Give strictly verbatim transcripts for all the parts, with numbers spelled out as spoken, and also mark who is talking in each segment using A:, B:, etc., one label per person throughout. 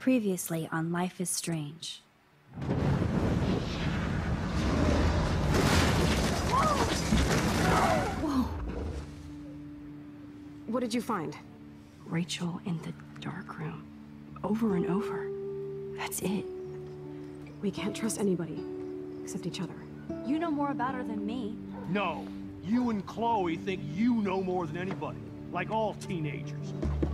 A: Previously on Life is Strange.
B: Whoa! What did you find?
C: Rachel in the dark room. Over and over. That's it.
B: We can't trust anybody. Except each other.
A: You know more about her than me.
D: No. You and Chloe think you know more than anybody. Like all teenagers.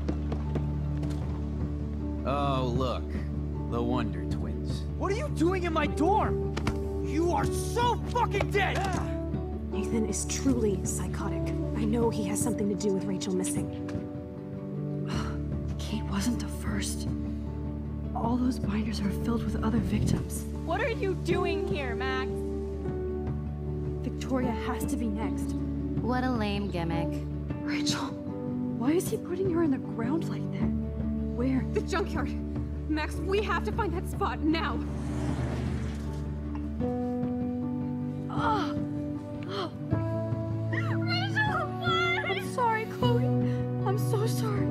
E: Oh, look. The Wonder Twins.
F: What are you doing in my dorm? You are so fucking dead!
B: Nathan is truly psychotic. I know he has something to do with Rachel missing.
C: Kate wasn't the first. All those binders are filled with other victims.
G: What are you doing here, Max?
C: Victoria has to be next.
A: What a lame gimmick.
C: Rachel, why is he putting her in the ground like that? Where?
B: The junkyard! Max, we have to find that spot now!
C: Oh. Oh. Rachel, what? I'm sorry, Chloe. I'm so sorry.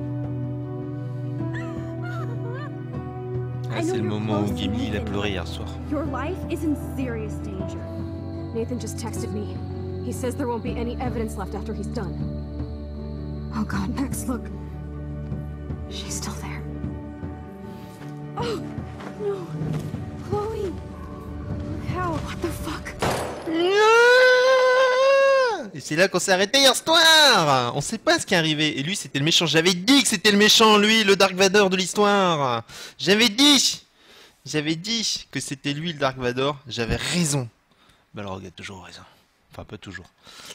H: Ah, c'est le moment où Gimli il a pleuré hier soir.
B: Your life is in serious danger. Nathan just texted me. He says there won't be any evidence left after he's done. Oh god, Max, look. She's still there.
C: Oh, no. Chloe. How? What the fuck?
H: Et c'est là qu'on s'est arrêté hier soir. On sait pas ce qui est arrivé. Et lui c'était le méchant. J'avais dit que c'était le méchant, lui, le Dark Vador de l'histoire. J'avais dit. J'avais dit que c'était lui le Dark Vador. J'avais raison. Bah alors il a toujours raison. Enfin pas toujours.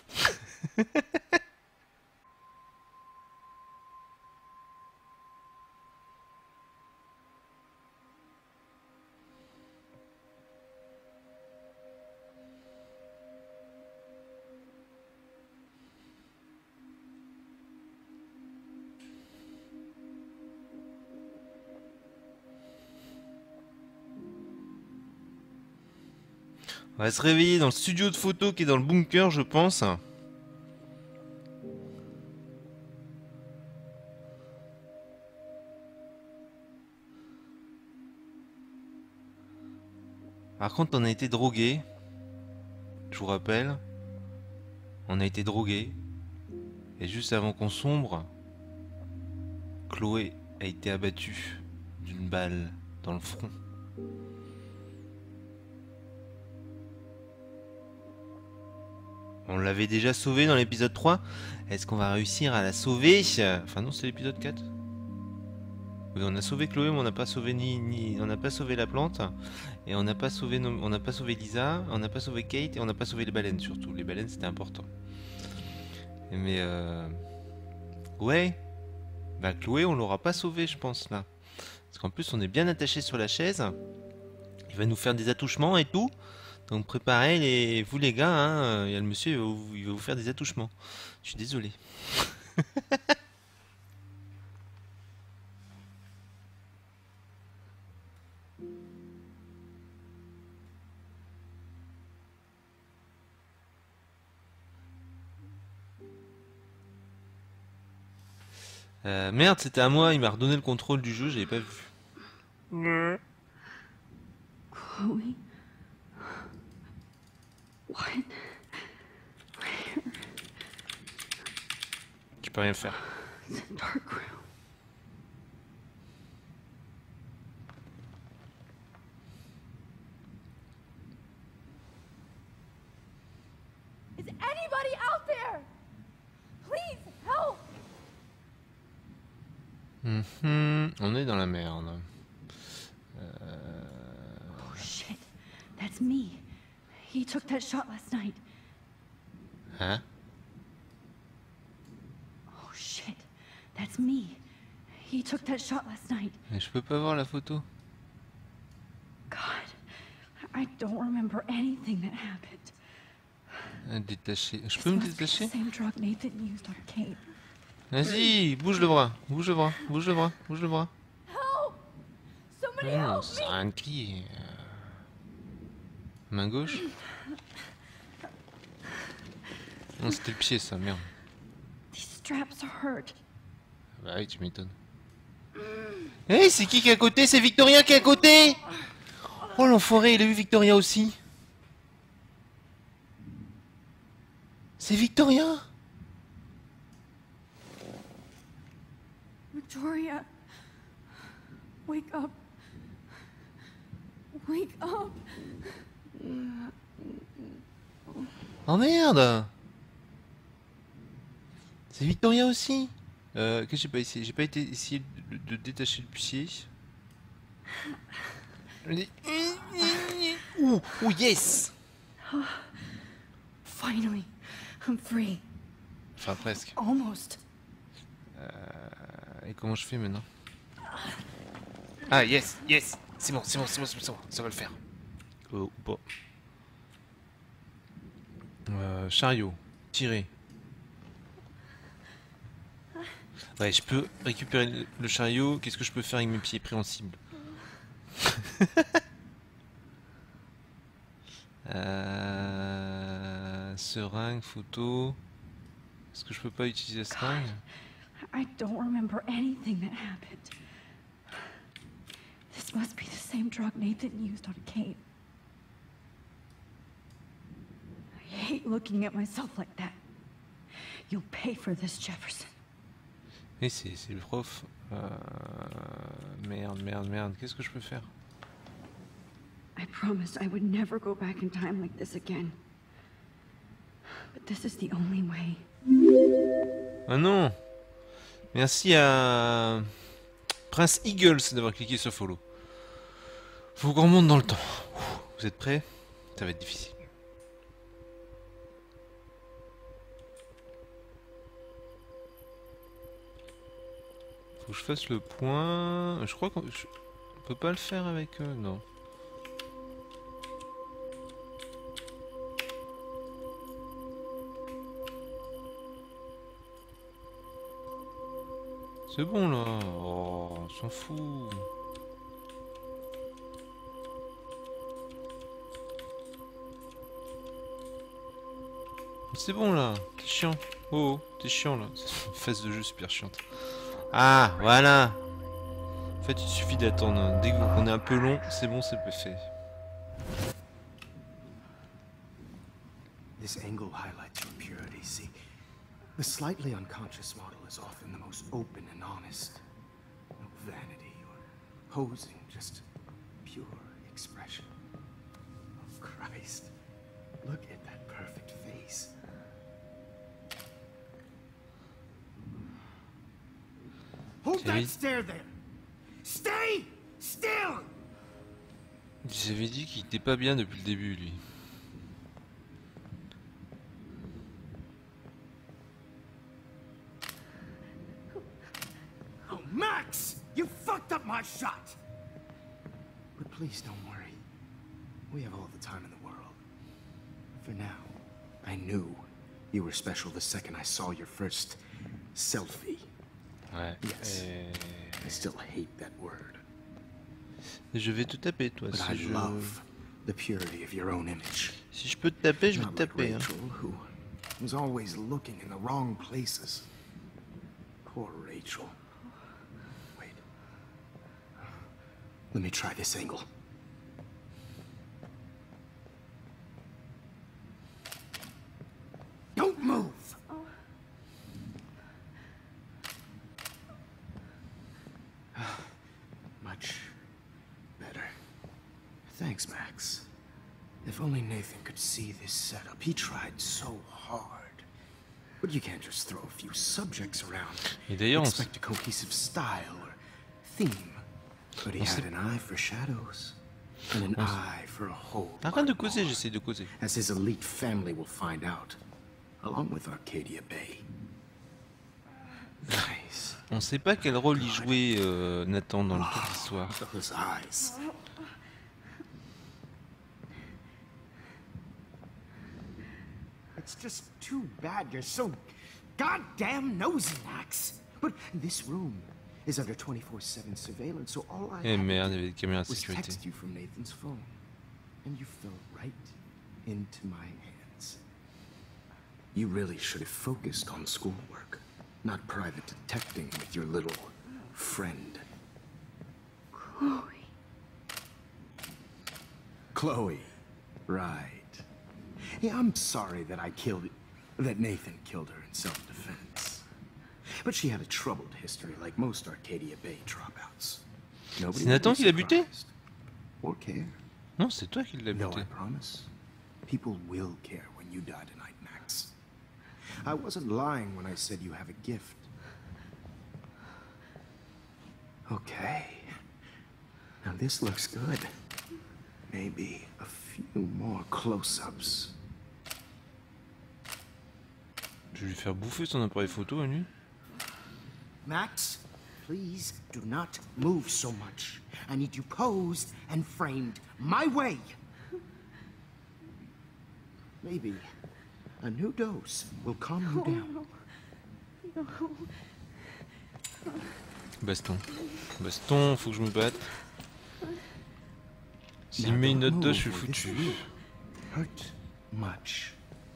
H: On va se réveiller dans le studio de photo qui est dans le bunker, je pense. Par contre, on a été drogué. Je vous rappelle. On a été drogué. Et juste avant qu'on sombre, Chloé a été abattue d'une balle dans le front. On l'avait déjà sauvée dans l'épisode trois. Est-ce qu'on va réussir à la sauver? Enfin non, c'est l'épisode quatre. Oui, on a sauvé Chloé, mais on n'a pas sauvé ni, ni on n'a pas sauvé la plante et on n'a pas sauvé nos... on n'a pas sauvé Lisa, on n'a pas sauvé Kate et on n'a pas sauvé les baleines surtout. Les baleines c'était important. Mais euh... ouais, bah Chloé on l'aura pas sauvée je pense là, parce qu'en plus on est bien attaché sur la chaise. Il va nous faire des attouchements et tout. Donc préparez les... vous les gars, hein, il y a le monsieur, il va, vous... il va vous faire des attouchements. Je suis désolé. euh, merde, c'était à moi, il m'a redonné le contrôle du jeu, j'avais pas vu.
C: Chloe? What?
H: Tu peux rien faire.
C: It's a dark room.
G: Is anybody out there? Please help!
H: Mm-hmm. On est dans la merde. Euh...
C: Oh shit, that's me. He took that shot last night.
H: Hein?
C: Oh shit, that's me. He took that shot last night.
H: Mais je peux pas voir la photo.
C: God, I don't remember anything that happened.
H: Ah, détaché. Je peux me détacher?
C: Same drug Nathan used on Kate.
H: Vas-y, bouge le bras, bouge le bras, bouge le bras, bouge le bras.
G: Help! Somebody
H: Non,
G: help
H: c'est
G: me!
H: un pied. Main gauche? Non, c'était le pied ça, merde.
C: These straps hurt.
H: Bah oui, tu m'étonnes. Eh, hey, c'est qui qui est à côté? C'est Victoria qui est à côté! Oh, l'enfoiré, il a eu Victoria aussi. C'est Victoria!
B: Victoria. Wake up. Wake up.
H: Oh merde! C'est Victoria aussi! Euh, qu'est-ce que j'ai pas essayé? J'ai pas été essayé de, de détacher le pied. Ouh, ouh, yes!
C: Finally, I'm free.
H: Enfin, presque.
C: Almost.
H: Euh, et comment je fais maintenant? Ah, yes, yes! C'est bon, c'est bon, c'est bon, c'est bon, ça va le faire. Oh, bon. Euh, chariot, tirer. Ouais, je peux récupérer le, le chariot. Qu'est-ce que je peux faire avec mes pieds préhensibles? euh, Seringue, photo. Est-ce que je peux pas utiliser la seringue?
C: I don't remember anything that happened. This must be the same drug Nathan used on Kate. I hate looking at myself like that. You'll pay for this, Jefferson.
H: Et c'est le prof. Euh... Merde, merde, merde. Qu'est-ce que je peux faire?
C: I promised I would never go back in time like this again. But this is the only way.
H: Ah non! Merci à Prince Eagles d'avoir cliqué sur follow. Faut qu'on remonte dans le temps. Vous êtes prêts? Ça va être difficile. Faut que je fasse le point. Je crois qu'on je... peut pas le faire avec eux, non. C'est bon là. Oh, on s'en fout. C'est bon là. T'es chiant. Oh, t'es chiant là. Phase de jeu super chiante. Ah, voilà. En fait, il suffit d'attendre. Dès qu'on est un peu long, c'est bon, c'est fait.
I: This angle highlights your purity. See, the slightly unconscious model is often the most open and honest. No vanity or posing, just pure expression. Oh, Christ. Look at that perfect face. Hold that stare there. Stay still.
H: Il avait dit qu'il était pas bien depuis le début, lui.
I: Oh, Max! You fucked up my shot! But please don't worry. We have all the time in the world. For now, I knew you were special the second I saw your first selfie.
H: Ouais.
I: Yes.
H: Et...
I: I still hate that word.
H: Je vais te taper, toi.
I: But
H: Si
I: I
H: je...
I: love the purity of your own image.
H: si je peux te taper, je vais te
I: Not like
H: taper. Hein.
I: Rachel, who was always looking in the wrong places. Poor Rachel. Wait. Let me try this angle. Don't move! Much better. Thanks, Max. If only Nathan could see this setup. He tried so hard. But you can't just throw a few subjects around.
H: Et d'ailleurs, on
I: expect a cohesive style or theme. But he had an eye for shadows. And an eye for a whole.
H: Arrête de causer, j'essaie de causer.
I: As his elite family will find out. Along with Arcadia Bay. Nice.
H: On sait pas quel rôle il jouait euh, Nathan dans toute l'histoire.
I: Those eyes. It's just too bad you're so goddamn nosy, Max. But this room is under twenty-four seven surveillance, so all I
H: Eh
I: had
H: merde,
I: to
H: il y avait des caméras de
I: was
H: sécurité.
I: text you from Nathan's phone, and you fell right into my hands. You really should have focused on schoolwork, not private detecting with your little friend.
B: Chloe.
I: Chloe. Right. Hey, I'm sorry that I killed... that Nathan killed her in self-defense. But she had a troubled history like most Arcadia Bay dropouts. Nobody
H: C'est Nathan qui l'a buté?
I: Or care.
H: Non, c'est toi qui l'as
I: No,
H: buté.
I: I promise. People will care when you die tonight, Max. I wasn't lying when I said you have a gift. Okay. Now this looks good. Maybe a few more close-ups.
H: Je vais lui faire bouffer son appareil photo à lui.
I: Max, please do not move so much. I need you posed and framed my way. Maybe a new dose will calm you down.
H: Baston. Baston, faut que je me batte. S'il
I: Now
H: met une
I: don't
H: autre dose, je suis
I: move or this
H: foutu.
I: will hurt much.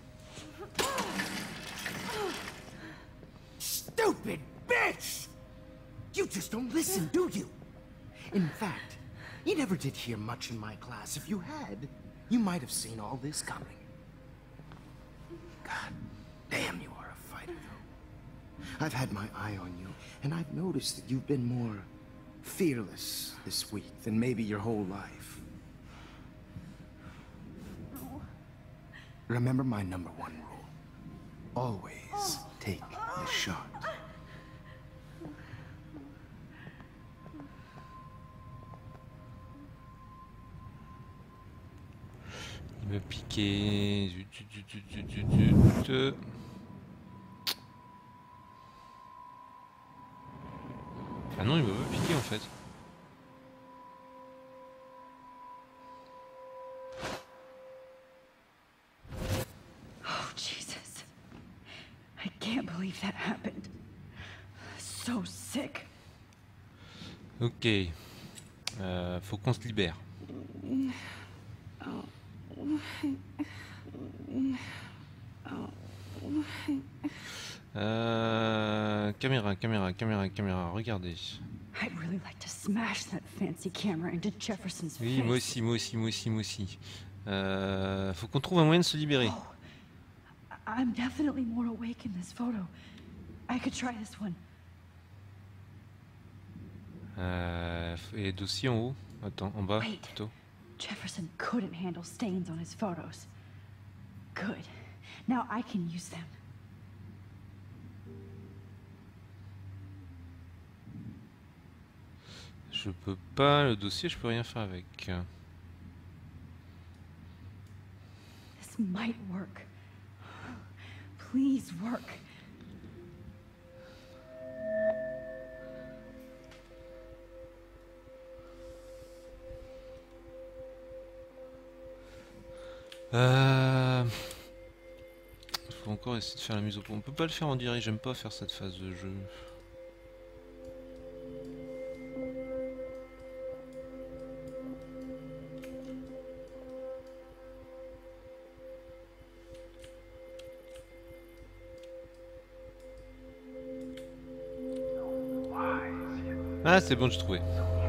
I: Stupid bitch! You just don't listen, do you? In fact, you never did hear much in my class. If you had, you might have seen all this coming. God damn, you are a fighter, though. I've had my eye on you, and I've noticed that you've been more fearless this week than maybe your whole life. Remember my number one rule. Always take the shot.
H: Il m'a piqué. Zut, zut, zut, zut, zut, zut. Ah non, il m'a pas piqué en fait.
C: Oh, Jesus. I can't believe that happened. So sick.
H: Ok. Euh, faut qu'on se libère. Euh, caméra, caméra, caméra, caméra, regardez.
C: I'd really like to smash that fancy camera into Jefferson's
H: Oui,
C: face.
H: moi aussi, moi aussi, moi aussi, moi aussi. Euh, faut qu'on trouve un moyen de se libérer.
C: Oh, I'm definitely more awake in this photo. I could try this one.
H: Euh, et dossier en haut. Attends, en bas,
C: Wait.
H: plutôt.
C: Jefferson couldn't handle stains on his photos. Good. Now I can use them.
H: Je peux pas, le dossier, je peux rien faire avec.
C: This might work. Please work.
H: Euh... Faut encore essayer de faire la mise au point. On peut pas le faire en direct, j'aime pas faire cette phase de jeu. Ah, c'est bon, j'ai trouvé.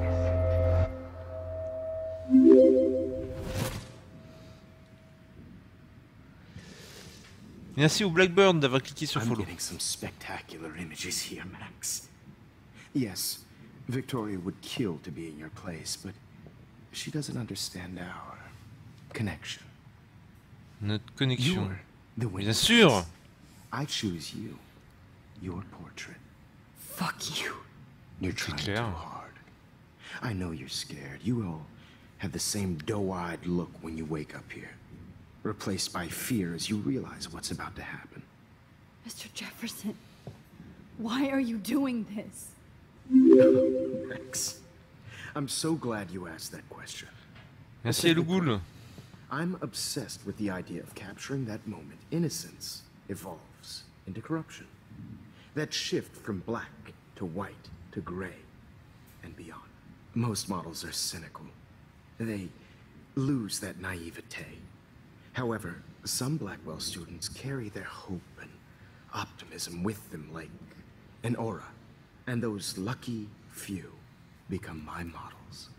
H: Merci au Blackbird d'avoir cliqué sur
I: I'm
H: follow.
I: getting some spectacular images here, Max. Yes, Victoria would kill to be in your place, but she doesn't understand our connection.
H: Notre connexion.
I: You're the
H: Bien
I: winner.
H: sûr.
I: I choose you. Your portrait.
C: Fuck you.
I: You're trying too
H: clair.
I: hard. I know you're scared. You all have the same doe-eyed look when you wake up here. Replaced by fear as you realize what's about to happen.
G: Mister Jefferson, why are you doing this?
I: Max, I'm so glad you asked that question.
H: Merci à Lugoul.
I: I'm obsessed with the idea of capturing that moment. Innocence evolves into corruption. That shift from black to white to gray and beyond. Most models are cynical. They lose that naivete. However, some Blackwell students carry their hope and optimism with them like an aura. And those lucky few become my models.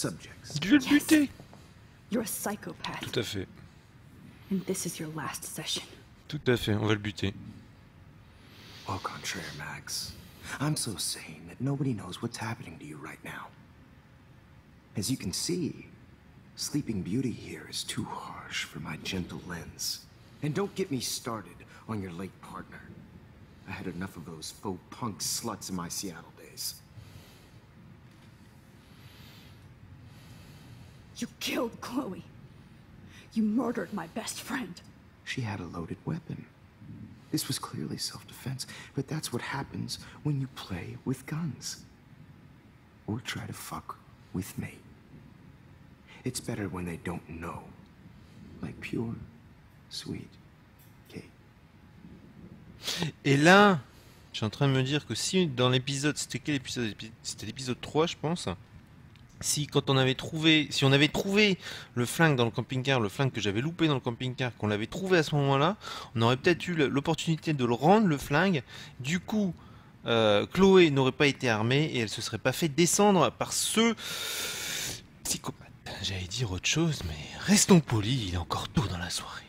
I: subjects.
H: Je vais le buter.
C: You're a psychopath,
H: Tout à fait.
C: and this is your last session.
H: Tout à fait, on va le buter.
I: Au contraire, Max. I'm so sane that nobody knows what's happening to you right now. As you can see, Sleeping Beauty here is too harsh for my gentle lens. And don't get me started on your late partner. I had enough of those faux punk sluts in my Seattle days.
C: You killed Chloe. You murdered my best friend.
I: She had a loaded weapon. This was clearly self-defense, but that's what happens when you play with guns. Or try to fuck with me. It's better when they don't know. Like pure, sweet Kate.
H: Et là, je suis en train de me dire que si dans l'épisode, c'était quel épisode? C'était l'épisode trois, je pense. Si quand on avait trouvé, si on avait trouvé le flingue dans le camping-car, le flingue que j'avais loupé dans le camping-car, qu'on l'avait trouvé à ce moment-là, on aurait peut-être eu l'opportunité de le rendre, le flingue. Du coup, euh, Chloé n'aurait pas été armée et elle se serait pas fait descendre par ce psychopathe. J'allais dire autre chose, mais restons polis, il est encore tôt dans la soirée.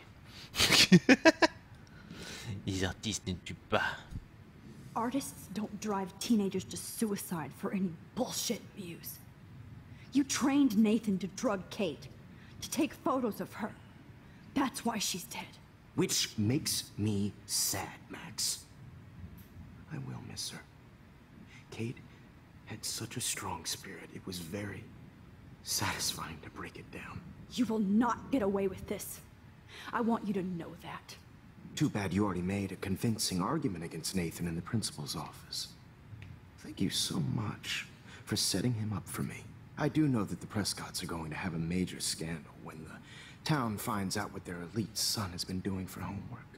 H: Les artistes ne tuent pas.
C: Artists don't drive teenagers to suicide for any bullshit views. You trained Nathan to drug Kate, to take photos of her. That's why she's dead.
I: Which makes me sad, Max. I will miss her. Kate had such a strong spirit, it was very satisfying to break it down.
C: You will not get away with this. I want you to know that.
I: Too bad you already made a convincing argument against Nathan in the principal's office. Thank you so much for setting him up for me. I do know that the Prescotts are going to have a major scandal when the town finds out what their elite son has been doing for homework.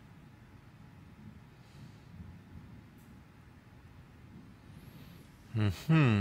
H: Mm-hmm.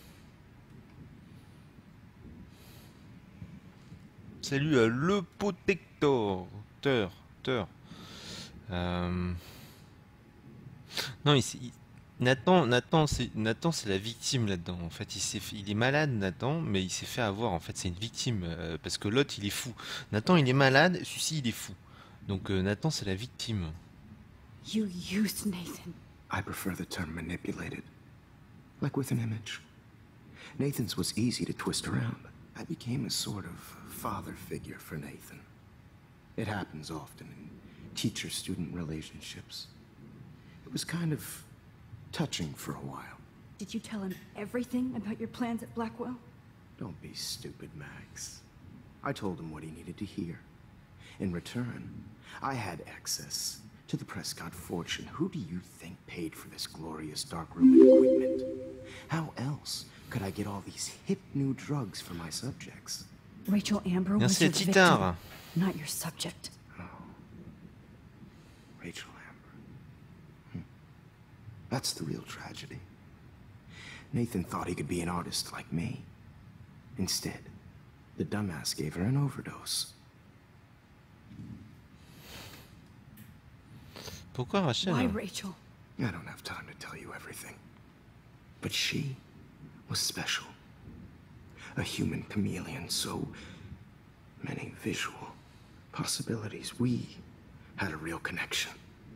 H: Salut à Le Protector. Teur, teur. Euh... Non, il, il... Nathan, Nathan, c'est Nathan, c'est la victime là-dedans. En fait, il s'est, fait... il est malade, Nathan, mais il s'est fait avoir. En fait, c'est une victime euh, parce que l'autre, il est fou. Nathan, il est malade, celui-ci, il est fou. Donc euh, Nathan, c'est la victime.
C: You used Nathan.
I: I prefer the term manipulated, like with an image. Nathan's was easy to twist around. I became a sort of father figure for Nathan. It happens often in teacher-student relationships. It was kind of touching for a while.
C: Did you tell him everything about your plans at Blackwell?
I: Don't be stupid, Max. I told him what he needed to hear. In return, I had access to the Prescott fortune. Who do you think paid for this glorious darkroom equipment? How else could I get all these hip new drugs for my subjects?
C: Rachel Amber was
H: Merci
C: your
H: à Titard.
C: victim, not your subject.
I: Oh. Rachel Amber. Hmm. That's the real tragedy. Nathan thought he could be an artist like me. Instead, the dumbass gave her an overdose.
H: Pourquoi Rachel?
C: Why Rachel?
I: I don't have time to tell you everything. But she was special. A human chameleon, so many visual possibilities. We had a real connection.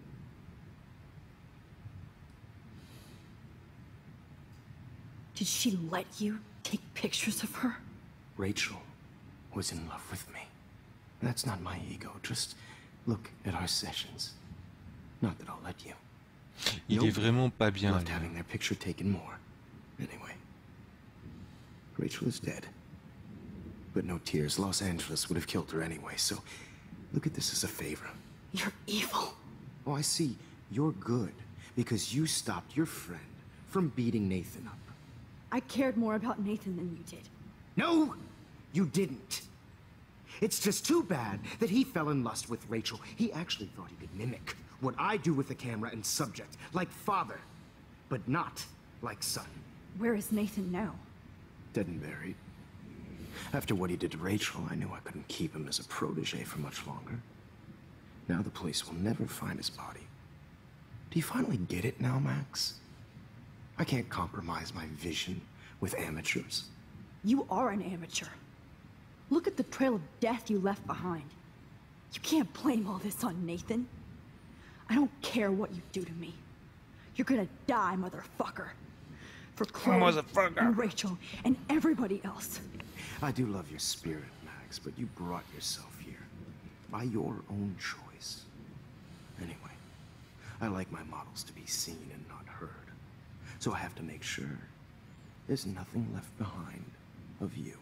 C: Did she let you take pictures of her?
I: Rachel was in love with me. That's not my ego. Just look at our sessions. Not that I'll let you.
H: Il est vraiment pas bien.
I: Loved
H: lui.
I: having their picture taken more. Anyway, Rachel is dead. But no tears. Los Angeles would have killed her anyway, so look at this as a favor.
C: You're evil.
I: Oh, I see. You're good because you stopped your friend from beating Nathan up.
C: I cared more about Nathan than you did.
I: No, you didn't. It's just too bad that he fell in lust with Rachel. He actually thought he could mimic what I do with the camera and subject, like father, but not like son.
C: Where is Nathan now?
I: Dead and buried. After what he did to Rachel, I knew I couldn't keep him as a protege for much longer. Now the police will never find his body. Do you finally get it now, Max? I can't compromise my vision with amateurs.
C: You are an amateur. Look at the trail of death you left behind. You can't blame all this on Nathan. I don't care what you do to me. You're gonna die, motherfucker. For Chloe
H: Motherfucker.
C: and Rachel and everybody else.
I: I do love your spirit, Max, but you brought yourself here by your own choice. Anyway, I like my models to be seen and not heard. So I have to make sure there's nothing left behind of you.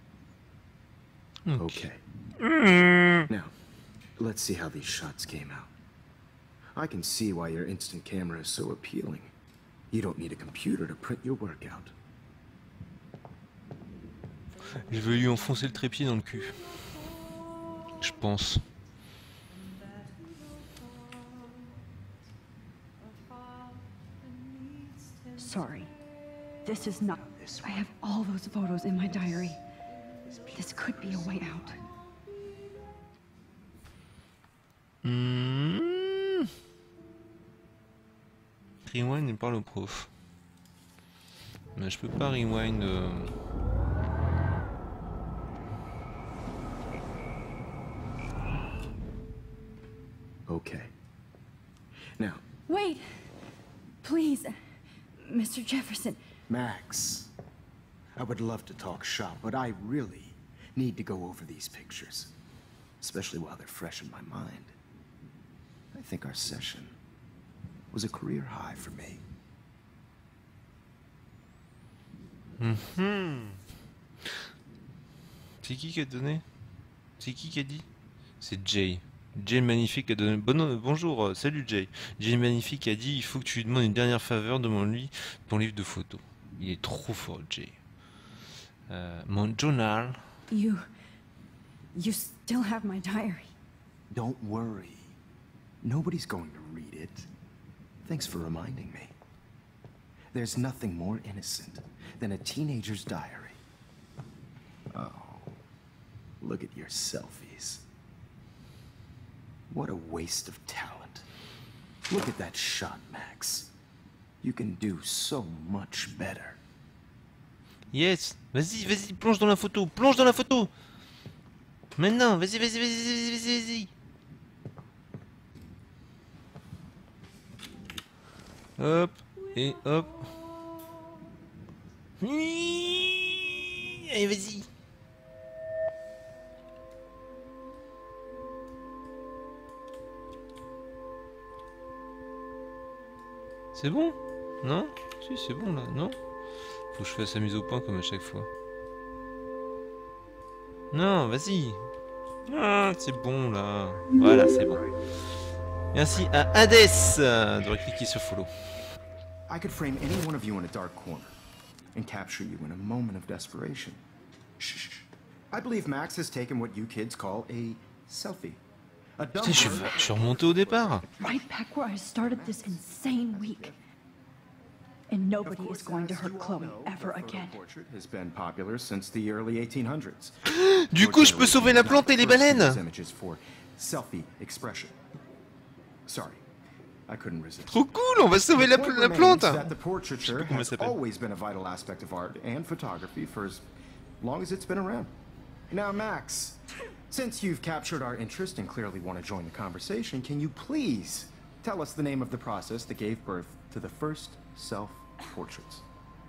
H: Ok.
I: Okay. Now, let's see how these shots came out. I can see why your instant camera is so appealing. You don't need a computer to print your work out.
H: Je vais lui enfoncer le trépied dans le cul. Je pense.
C: Sorry. This is not... I have all those photos in my diary. This could be a way out.
H: Mmh. Rewind et parle au prof. Mais je peux pas rewind. Euh...
I: Okay. Now,
C: Wait! Please, Mister Jefferson.
I: Max, I would love to talk shop, but I really need to go over these pictures, especially while they're fresh in my mind. I think our session was a career high for me.
H: Mmh. C'est qui qui a donné? C'est qui qui a dit? C'est Jay. Jay le Magnifique a donné... Bon, bonjour, euh, salut Jay. Jay le Magnifique a dit il faut que tu lui demandes une dernière faveur, demande-lui ton livre de photos. Il est trop fort, Jay. Euh, mon journal.
C: You... You still have my diary.
I: Don't worry. Nobody's going to read it. Thanks for reminding me. There's nothing more innocent than a teenager's diary. Oh, look at your selfies. What a waste of talent. Look at that shot, Max. You can do so much better.
H: Yes, vas-y, vas-y, plonge dans la photo, plonge dans la photo. Maintenant, vas-y, vas-y, vas-y, vas-y, vas-y, vas-y. Hop, et hop. Allez, vas-y. C'est bon? Non? Si, c'est bon là, non? Faut que je fasse la mise au point comme à chaque fois. Non, vas-y. Ah, c'est bon là. Voilà, c'est bon. Merci à Hades de cliquer sur follow.
I: I could frame any one of you in a dark corner and capture you in a moment of desperation. Shh, shh. I believe Max has taken what you kids call a selfie. A dumb
H: Putain, je suis, je suis remonté au départ.
C: Right back where I started this insane week. And nobody is going to hurt Chloe ever again.
I: portrait has been popular since the early eighteen hundreds.
H: Du coup, je peux sauver la plante et les baleines.
I: Images for selfie expression. Sorry, I couldn't resist.
H: Trop cool, on va sauver la, la plante.
I: That the portraiture
H: comment
I: has
H: ça s'appelle.
I: always been a vital aspect of art and photography for as long as it's been around. Now, Max, since you've captured our interest and clearly want to join the conversation, can you please tell us the name of the process that gave birth to the first self-portraits?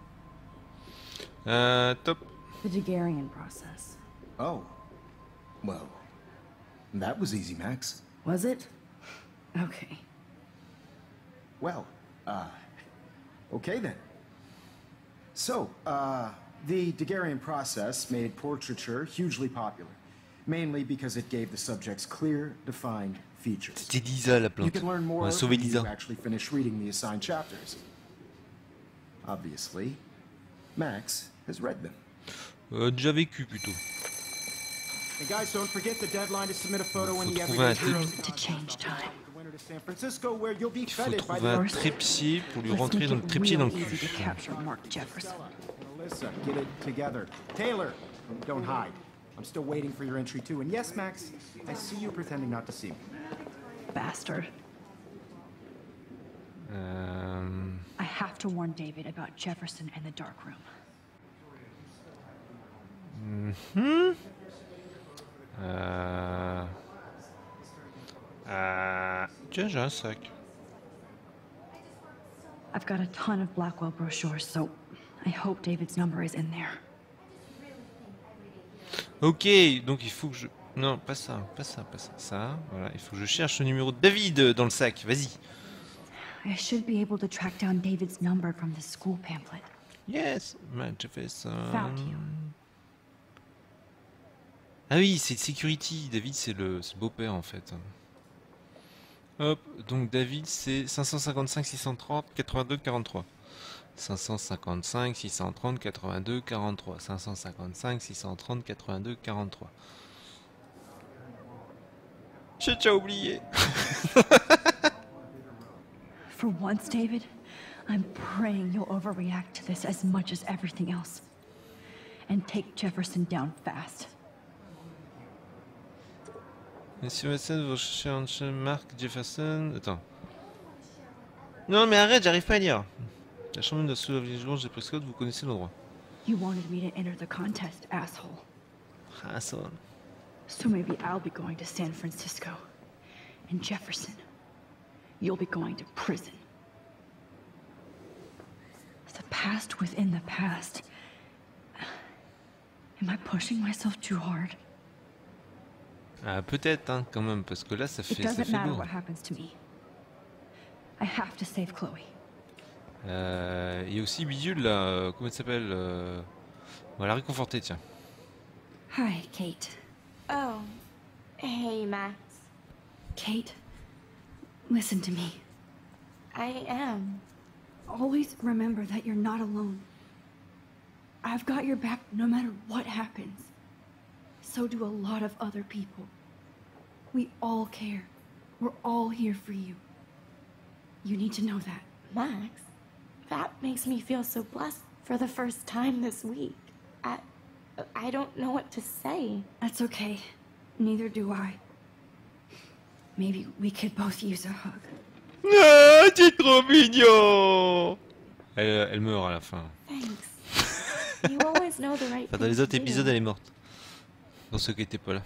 H: Euh, top.
C: The Daguerrean process.
I: Oh, well, that was easy, Max.
C: Was it? Okay.
I: Well, uh, okay then. So, uh, the Daguerrean process made portraiture hugely popular, mainly because it gave the subjects clear, defined features.
H: C'était Lisa la
I: You
H: plante.
I: can learn
H: On
I: more
H: va sauver
I: when you
H: Lisa.
I: actually finish reading the assigned chapters. Obviously, Max has read them.
H: Euh, déjà vécu plutôt.
I: Hey guys, don't forget the deadline to submit a photo when
H: Faut
I: the
H: trouver un
I: Everyday
H: truc.
I: Heroes
C: To change time.
I: winner to San Francisco, where you'll be
H: Il faut
I: feted by
H: trouver un
I: the
H: trépied pour lui
C: Let's
H: rentrer
C: make
H: dans le
C: it
H: trépied dans
C: real
H: le
C: easy
H: cul.
C: to capture Mark Jefferson.
I: Melissa, get it together. Taylor, don't hide. I'm still waiting for your entry too. And yes, Max, I see you pretending not to see me.
C: Bastard.
H: Euh...
C: I have to warn David about Jefferson and the dark room.
H: Mhm. Euh... Euh... Tiens, j'ai un sac.
C: I've got a ton of Blackwell brochures, so I hope David's number is in there.
H: Ok, donc il faut que je... Non, pas ça, pas ça, pas ça, ça. Voilà, il faut que je cherche le numéro de David dans le sac, vas-y.
C: I should be able to track down David's number from the school pamphlet.
H: Yes, Matt Jefferson.
C: Found you.
H: Ah oui, c'est Security. David, c'est le, le beau-père en fait. Hop, donc David, c'est cinq cent cinquante-cinq six cent trente quatre-vingt-deux quarante-trois. cinq cent cinquante-cinq six cent trente quatre-vingt-deux quarante-trois. cinq cent cinquante-cinq six cent trente quatre-vingt-deux quarante-trois. J'ai déjà oublié.
C: For once, David, I'm praying you'll overreact to this as much as everything else. And take Jefferson down fast.
H: Monsieur Watson, vous cherchez Mark Jefferson. Attends. Non, mais arrête, j'arrive pas à lire. La chambre de sous la vigilance de Prescott, vous connaissez l'endroit.
C: You wanted me to enter the contest, asshole.
H: Asshole.
C: So maybe I'll be going to San Francisco. And Jefferson, you'll be going to prison. The past within the past. Am I pushing myself too hard?
H: Ah, peut-être, hein, quand même, parce que là, ça
C: It
H: fait, ça
C: doesn't
H: fait
C: matter
H: lourd.
C: what happens to me. I have to save Chloe.
H: Euh, il y a aussi Bidule, là, euh, comment elle s'appelle euh... On va la réconforter, tiens.
C: Hi, Kate.
J: Oh, hey, Max.
C: Kate, listen to me.
J: I am.
C: Always remember that you're not alone. I've got your back no matter what happens. So do a lot of other people. We all care. We're all here for you. You need to know that.
J: Max, that makes me feel so blessed for the first time this week. I, I don't know what to say.
C: That's okay. Neither do I. Maybe we could both use a hug.
H: Ah, c'est trop mignon. Elle, elle meurt à la fin.
J: Thanks. You always know the right
H: Enfin, dans
J: thing
H: les
J: to
H: autres
J: do.
H: épisodes, elle est morte. Dans ceux qui étaient pas là.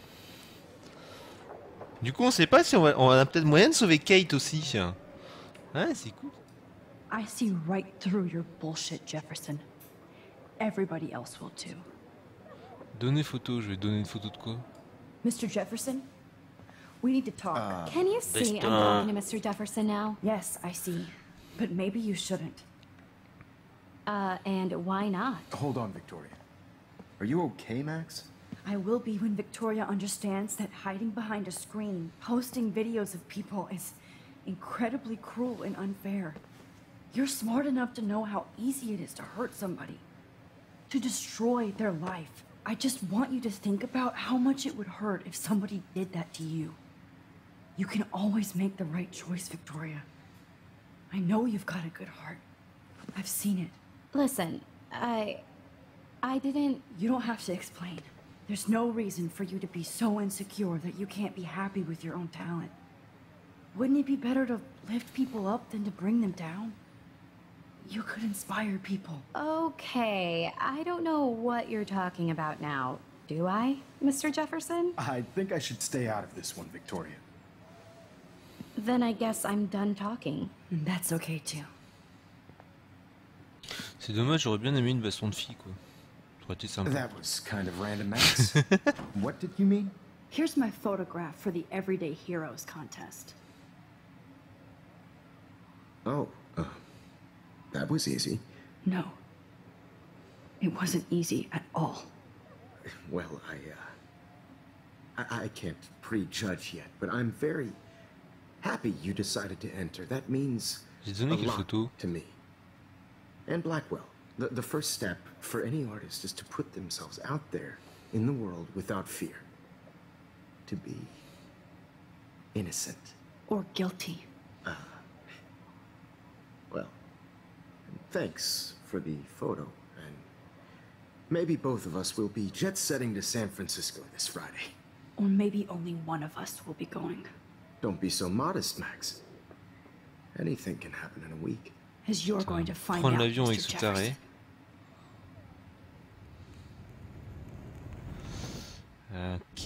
H: Du coup, on sait pas si on, va, on a peut-être moyen de sauver Kate aussi. Ouais, c'est cool.
C: I see right through your bullshit, Jefferson. Everybody else will too.
H: Donnez photo, je vais donner une photo de quoi?
C: Mister Jefferson, we need to talk.
B: Uh,
A: Can you see I'm talking to Mister Jefferson now?
C: Yes, I see. But maybe you shouldn't.
A: Uh, and why not?
I: Hold on, Victoria. Are you okay, Max?
C: I will be when Victoria understands that hiding behind a screen, posting videos of people is incredibly cruel and unfair. You're smart enough to know how easy it is to hurt somebody, to destroy their life. I just want you to think about how much it would hurt if somebody did that to you. You can always make the right choice, Victoria. I know you've got a good heart. I've seen it.
A: Listen, I... I didn't...
C: You don't have to explain. There's no reason for you to be so insecure that you can't be happy with your own talent. Wouldn't it be better to lift people up than to bring them down? You could inspire people.
A: Okay, I don't know what you're talking about now. Do I, Mister Jefferson?
I: I think I should stay out of this one, Victoria.
A: Then I guess I'm done talking.
C: That's okay too.
H: C'est dommage, j'aurais bien aimé une baston de filles, quoi. Ça aurait été sympa.
I: That was kind of random, Max. What did you mean?
C: Here's my photograph for the Everyday Heroes contest.
I: Oh, uh, that was easy.
C: No. It wasn't easy at all.
I: Well, I, uh... I, I can't prejudge yet, but I'm very happy you decided to enter. That means
H: J'ai
I: a
H: donné quelle
I: lot
H: photo?
I: to me. And Blackwell. The, the first step for any artist is to put themselves out there in the world without fear. To be innocent.
C: Or guilty.
I: Well, thanks for the photo, and maybe both of us will be jet-setting to San Francisco this Friday.
C: Or maybe only one of us will be going.
I: Don't be so modest, Max. Anything can happen in a week.
C: As you're going to find
H: Prendre
C: out,
H: l'avion avec
C: Mister
H: ce taré.
C: Jefferson.
H: Ok.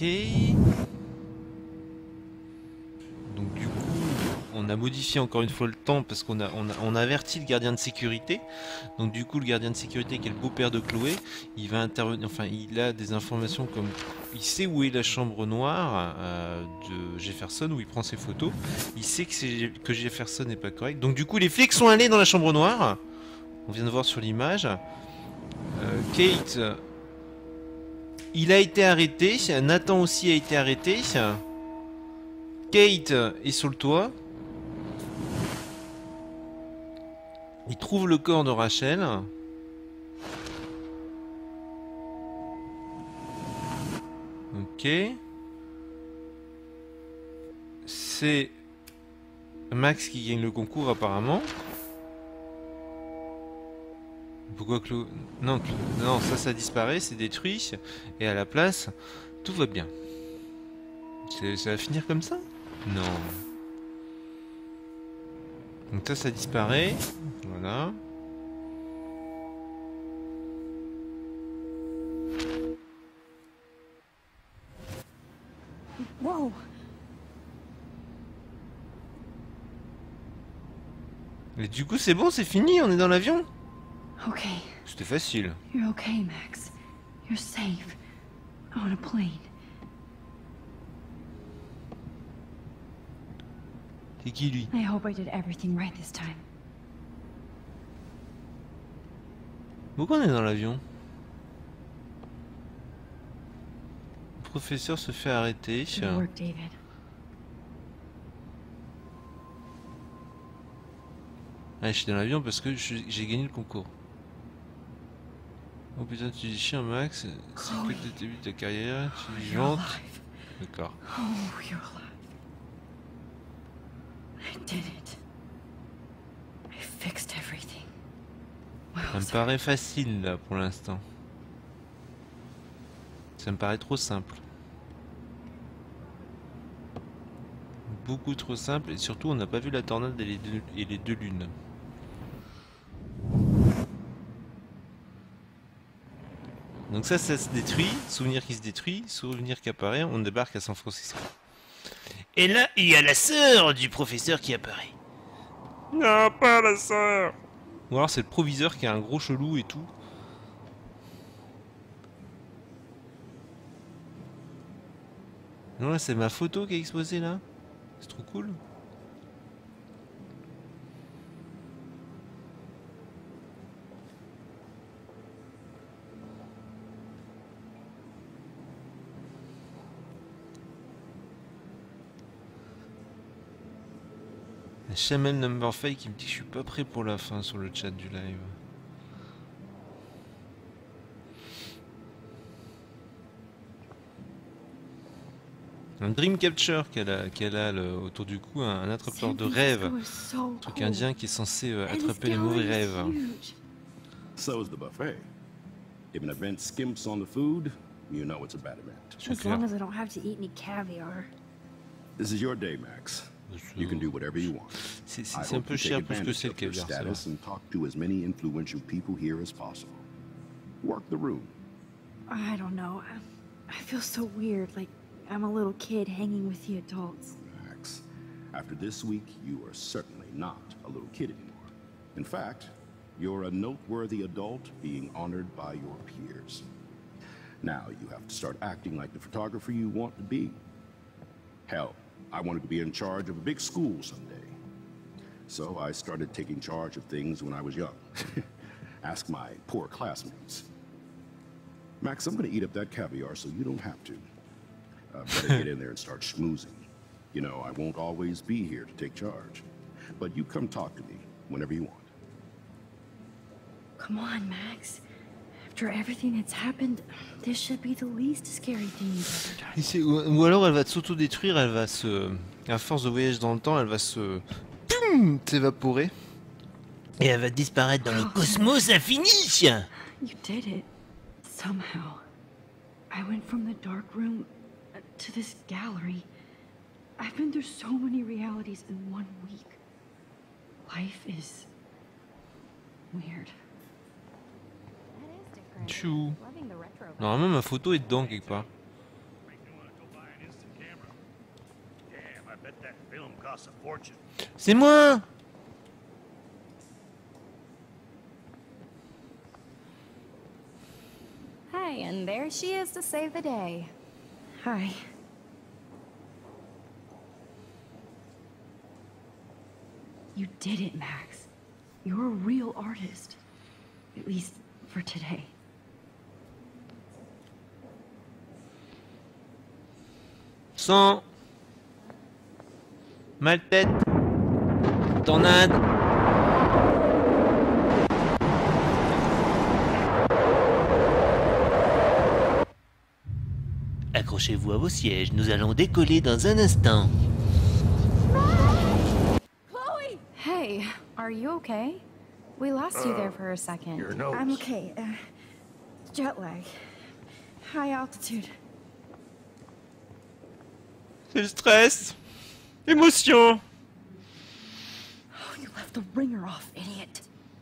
H: Donc du coup, on a modifié encore une fois le temps parce qu'on a, on a, on a averti le gardien de sécurité. Donc du coup, le gardien de sécurité qui est le beau-père de Chloé, il va intervenir, enfin il a des informations comme... Il sait où est la chambre noire euh, de Jefferson, où il prend ses photos. Il sait que, c'est, que Jefferson n'est pas correct. Donc du coup, les flics sont allés dans la chambre noire. On vient de voir sur l'image. Euh, Kate... Il a été arrêté. Nathan aussi a été arrêté. Kate est sur le toit. Il trouve le corps de Rachel. Ok. C'est Max qui gagne le concours apparemment. Pourquoi Chloé... Non, non, ça, ça disparaît, c'est détruit. Et à la place, tout va bien. Ça va finir comme ça? Non. Donc ça, ça disparaît. Voilà.
C: Wow.
H: Et du coup, c'est bon, c'est fini, on est dans l'avion.
G: Okay.
H: C'était facile.
G: You're okay, Max. You're safe. On a plane.
H: C'est qui lui?
G: I hope I did everything right this time.
H: Pourquoi on est dans l'avion? Le professeur se fait arrêter.
G: Good work, David.
H: Ah, je suis dans l'avion parce que je- j'ai gagné le concours. Oh putain, tu dis chien Max, c'est que le début de ta carrière, tu es vivante. D'accord.
G: Oh, you're alive. I did it. I fixed everything.
H: Ça me paraît facile là pour l'instant. Ça me paraît trop simple. Beaucoup trop simple et surtout on n'a pas vu la tornade et les deux, et les deux lunes. Donc ça, ça se détruit, souvenir qui se détruit, souvenir qui apparaît, on débarque à San Francisco. Et là, il y a la sœur du professeur qui apparaît. Non, pas la sœur. Ou alors c'est le proviseur qui a un gros chelou et tout. Non, là c'est ma photo qui est exposée là. C'est trop cool. Chamel Number cinq qui me dit que je suis pas prêt pour la fin sur le chat du live. Un dream capture qu'elle a, qu'elle a le, autour du cou, un, un attrapeur de rêve. Un truc indien qui est censé euh, attraper les mauvais rêves.
K: So is the buffet. If an event skimps on the food, you know it's a bad event.
B: As long as I don't have to eat any caviar.
K: This is your day, Max. You can do whatever you want.
H: C'est un peu cher plus que c'est le caviar.
K: And talk to as many influential people here as possible. Work the room.
B: I don't know. I, I feel so weird, like I'm a little kid hanging with the adults.
K: Max, after this week, you are certainly not a little kid anymore. In fact, you're a noteworthy adult being honored by your peers. Now you have to start acting like the photographer you want to be. Hell, I wanted to be in charge of a big school someday. So I started taking charge of things when I was young. Ask my poor classmates. Max, I'm gonna eat up that caviar so you don't have to. Uh, better get in there and start schmoozing. You know, I won't always be here to take charge. But you come talk to me whenever you want.
B: Come on, Max. After everything that's happened, this should be the least scary thing you've ever done.
H: Ou, ou alors elle va s'auto-détruire, elle va se... À force de voyage dans le temps, elle va se... Poum, s'évaporer. Et elle va disparaître dans le cosmos infini.
B: You did it. Somehow. I went from the dark room to this gallery. I've been through so many realities in one week. Life is... weird.
H: Tchou. Normalement ma photo est dedans quelque part.
D: costs a fortune.
H: C'est moi.
A: Hey, and there she is to save the day.
B: Hi. You did it, Max. You're a real artist. At least for today.
H: Sang. Mal tête. Tornade. Accrochez-vous à vos sièges, nous allons décoller dans un instant.
A: Chloe! Hey, are you okay? We lost you there for a second.
D: Your nose.
C: I'm okay. Uh, jet lag. High altitude.
H: C'est le stress. Émotion.
C: Oh, you left the ringer off, idiot.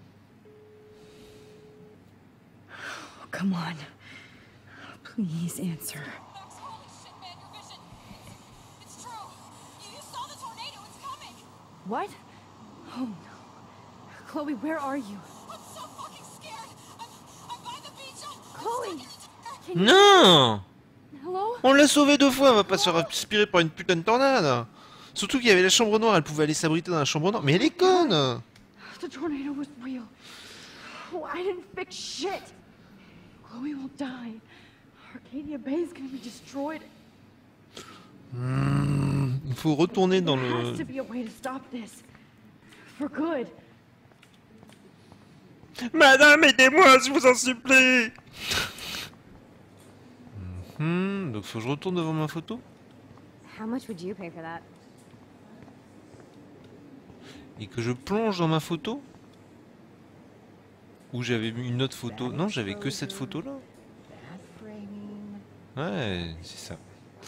C: Oh, come on. Please answer. What? Oh no. Chloe, where are you?
L: I'm so fucking scared. I'm, I'm by the beach. I'm
C: Chloe!
L: Can you...
H: Non.
C: Hello?
H: On l'a sauvé deux fois, on va pas se faire aspirer par une putain de tornade. Surtout qu'il y avait la chambre noire, elle pouvait aller s'abriter dans la chambre noire. Mais elle est conne.
C: The tornado was real. Oh, I didn't fix shit. Chloe will die. Arcadia Bay is gonna be destroyed.
H: Hmm, il faut retourner dans
C: There
H: le...
C: has to be a way to stop this. For good.
H: Madame, aidez-moi, je vous en supplie. Hmm, donc faut que je retourne devant ma photo.
A: How much would you pay for that?
H: Et que je plonge dans ma photo. Ou j'avais mis une autre photo. Non, j'avais que cette photo là. Ouais, c'est ça.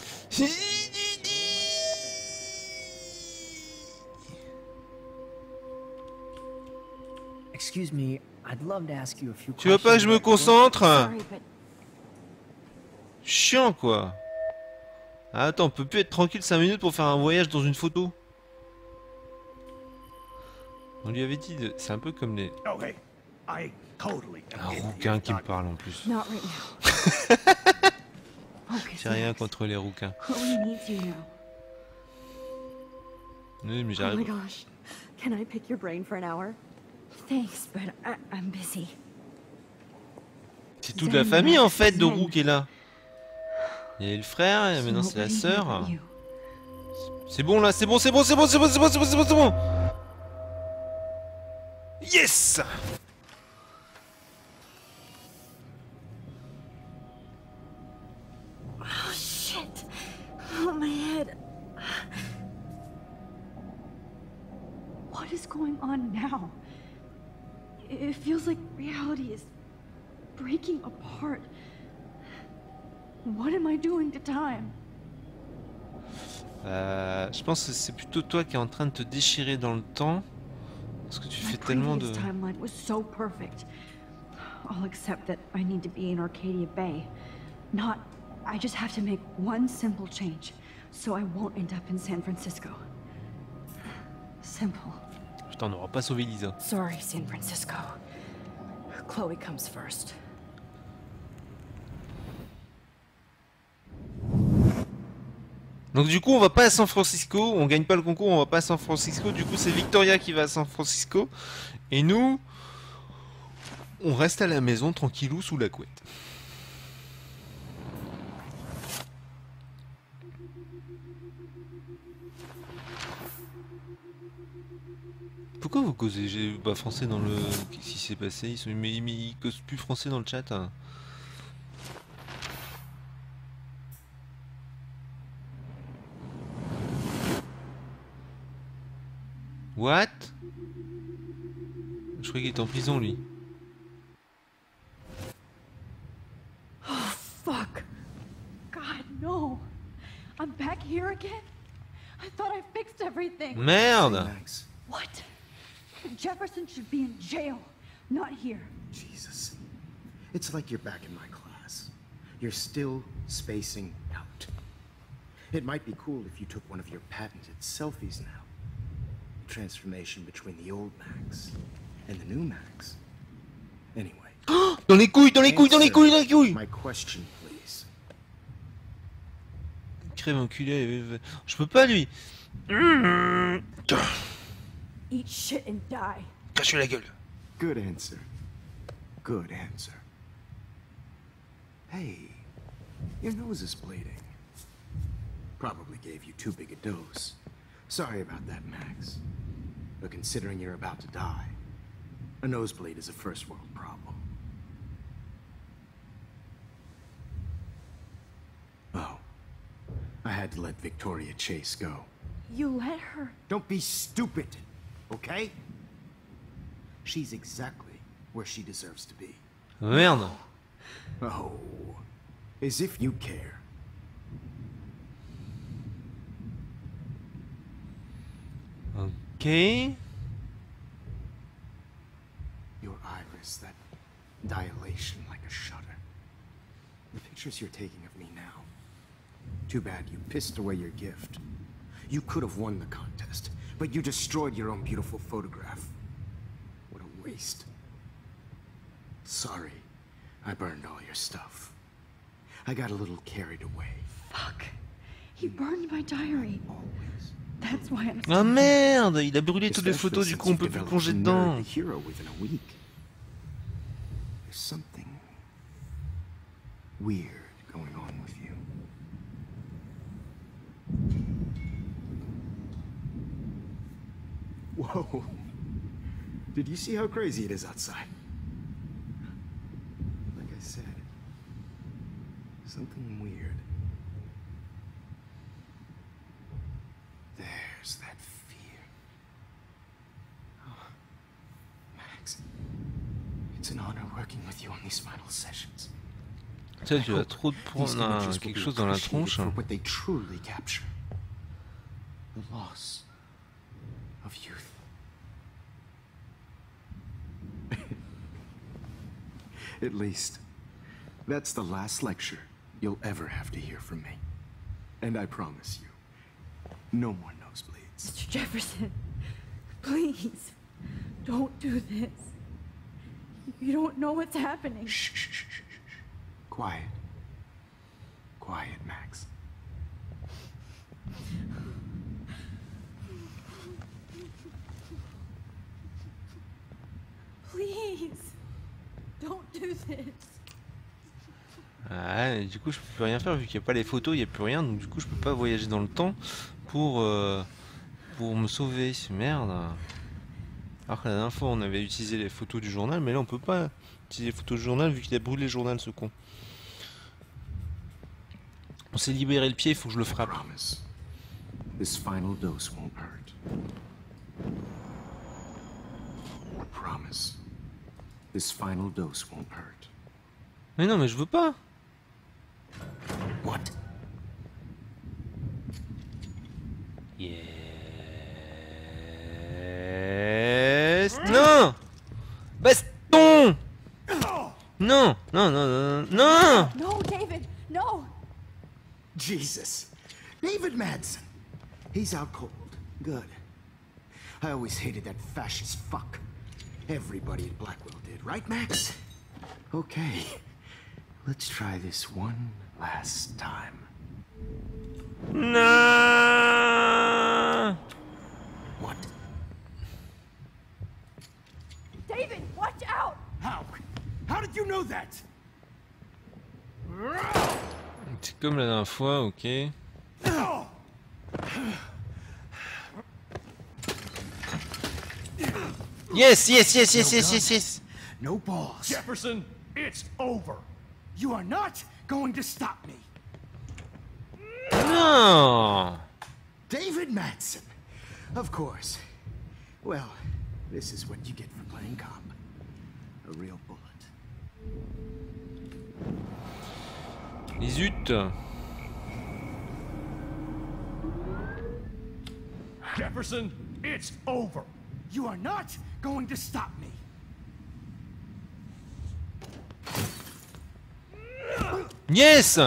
F: Excuse me, I'd love to ask you a few
H: Tu veux pas que je me concentre?
C: Sorry, but
H: Chiant quoi. Ah, attends, on peut plus être tranquille cinq minutes pour faire un voyage dans une photo. On lui avait dit, de... c'est un peu comme les...
D: Oh, hey, I totally am
H: Un
D: getting
H: rouquin
D: you,
H: qui me
D: Doc.
H: parle en plus.
C: not right now. Focus,
H: J'ai rien
C: Max.
H: contre les rouquins.
C: Chloe needs you now.
H: Oui, mais
C: Oh my
H: j'arrive.
C: gosh. Can I pick your brain for an hour? Thanks, but I I'm busy.
H: C'est toute la famille en fait de Roux qui est là. Il y a le frère, et maintenant c'est la sœur. C'est bon là, c'est bon, c'est bon, c'est bon, c'est bon, c'est bon, c'est bon, c'est bon, c'est bon. Yes!
C: Oh shit! Oh my head. What is going on now? It feels like reality is breaking apart. What am I doing to time?
H: Euh, je pense que c'est plutôt toi qui es en train de te déchirer dans le temps. Parce que tu
C: My
H: fais tellement de...
C: previous timeline was so perfect. I'll accept that I need to be in Arcadia Bay. Not, I just have to make one simple change, so I won't end up in San Francisco. Simple.
H: Putain, on n'aura pas sauvé Lisa.
C: Sorry, San Francisco. Chloe comes first.
H: Donc du coup on va pas à San Francisco, on gagne pas le concours, on va pas à San Francisco, du coup c'est Victoria qui va à San Francisco, et nous, on reste à la maison tranquillou sous la couette. Pourquoi vous causez j'ai pas français dans le... Qu'est-ce qui s'est passé? Ils sont... mais, mais ils causent plus français dans le chat hein. What? Je croyais qu'il était en prison lui.
C: Oh, fuck. God, no. I'm back here again? I thought I fixed everything.
H: Merde!
I: Max,
C: What? Jefferson should be in jail, not here.
I: Jesus. It's like you're back in my class. You're still spacing out. It might be cool if you took one of your patented selfies now. transformation between the old Max and the new Max. Anyway.
H: Dans les couilles, dans les couilles, dans les couilles, dans les couilles.
I: My question, please.
H: Crève enculé, je peux pas lui.
C: Eat shit and die.
H: Cache la gueule.
I: Good answer. Good answer. Hey, your nose is bleeding. Probably gave you too big a dose. Sorry about that, Max. But considering you're about to die, a nosebleed is a first world problem. Oh. I had to let Victoria Chase go.
C: You let her?
I: Don't be stupid, okay? She's exactly where she deserves to be.
H: Merde.
I: Oh, as if you care.
H: Okay.
I: Your iris, that dilation like a shutter. The pictures you're taking of me now. Too bad you pissed away your gift. You could have won the contest, but you destroyed your own beautiful photograph. What a waste. Sorry, I burned all your stuff. I got a little carried away.
C: Fuck. He burned my diary.
I: Always.
C: That's why I'm
H: Ah merde, il a brûlé toutes les photos, du coup on peut plus plonger dedans.
I: The hero within a week. There's something weird going on with you. Whoa. Did you see how crazy it is outside? Like I said, something weird. There's that fear. Oh, Max, it's an honor working with you on these final sessions.
H: Ça, tu vas trop te prendre un, quelque chose dans la tronche.
I: For what they truly capture. The loss of youth. At least, that's the last lecture you'll ever have to hear from me. And I promise you, no more nosebleeds.
C: Mister Jefferson, please, don't do this. You don't know what's happening.
I: Shh, shh, shh, shh, shh. Quiet. Quiet, Max.
C: Please, don't do this.
H: Ah, du coup je peux plus rien faire vu qu'il n'y a pas les photos, il n'y a plus rien, donc du coup je peux pas voyager dans le temps pour, euh, pour me sauver. Merde. Alors que la dernière fois on avait utilisé les photos du journal, mais là on peut pas utiliser les photos du journal vu qu'il a brûlé le journal, ce con. On s'est libéré le pied, il faut que je le frappe.
I: This final dose won't hurt. Promise. This final dose won't hurt.
H: Mais non, mais je veux pas.
I: What?
H: Yes. Non. Baston. Non, non, non, non, non.
C: No, David, no.
I: Jesus. David Madsen. He's out cold. Good. I always hated that fascist fuck. Everybody at Blackwell did, right, Max? Okay. Let's try this one last time.
H: No.
I: What?
C: David, watch out!
F: How? How did you know that?
H: C'est comme la dernière fois, ok. Yes, yes, yes, yes, yes, yes, yes.
I: No balls.
F: Jefferson, it's over. You are not going to stop me.
H: Non.
I: David Madsen. Of course. Well, this is what you get for playing cop. A real bullet.
H: Les zut.
F: Jefferson, it's over. You are not going to stop me.
H: Yes.